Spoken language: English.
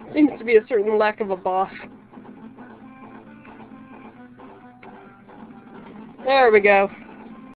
Seems to be a certain lack of a boss. There we go.